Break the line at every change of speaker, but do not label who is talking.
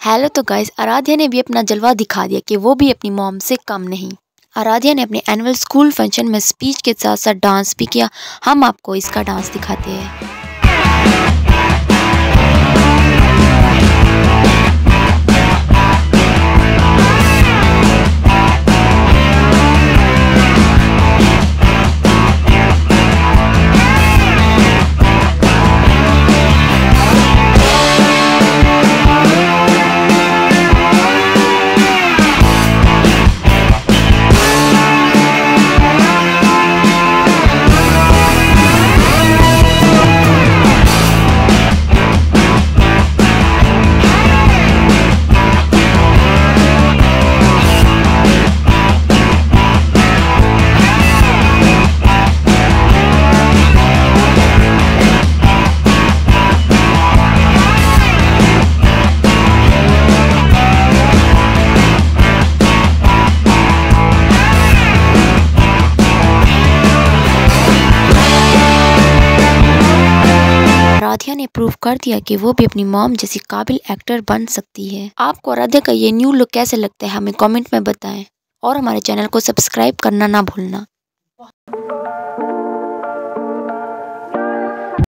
Hello तो guys, Aaradhya ने भी अपना जलवा दिखा दिया कि वो भी अपनी मॉम से कम नहीं। आराध्या ने अपने एनुअल स्कूल फंक्शन में स्पीच के साथ साथ डांस भी किया। हम आपको इसका डांस दिखाते हैं। आराध्या ने प्रूव कर दिया कि वो भी अपनी मॉम जैसी काबिल एक्टर बन सकती है। आपको आराध्या का ये न्यू लुक कैसे लगता है हमें कमेंट में बताएं और हमारे चैनल को सब्सक्राइब करना ना भूलना।